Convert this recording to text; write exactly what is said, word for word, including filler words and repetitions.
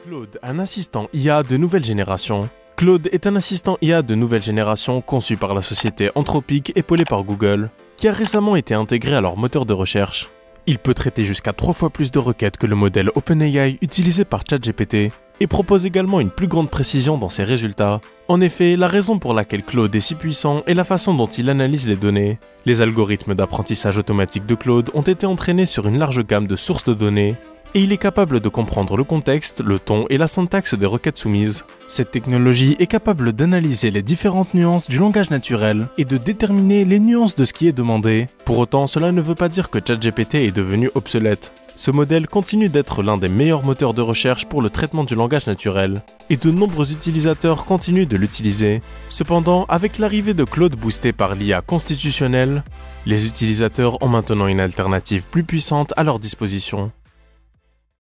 Claude, un assistant I A de nouvelle génération. Claude est un assistant I A de nouvelle génération conçu par la société Anthropic épaulée par Google, qui a récemment été intégré à leur moteur de recherche. Il peut traiter jusqu'à trois fois plus de requêtes que le modèle OpenAI utilisé par ChatGPT et propose également une plus grande précision dans ses résultats. En effet, la raison pour laquelle Claude est si puissant est la façon dont il analyse les données. Les algorithmes d'apprentissage automatique de Claude ont été entraînés sur une large gamme de sources de données, et il est capable de comprendre le contexte, le ton et la syntaxe des requêtes soumises. Cette technologie est capable d'analyser les différentes nuances du langage naturel et de déterminer les nuances de ce qui est demandé. Pour autant, cela ne veut pas dire que ChatGPT est devenu obsolète. Ce modèle continue d'être l'un des meilleurs moteurs de recherche pour le traitement du langage naturel, et de nombreux utilisateurs continuent de l'utiliser. Cependant, avec l'arrivée de Claude boosté par l'I A constitutionnelle, les utilisateurs ont maintenant une alternative plus puissante à leur disposition.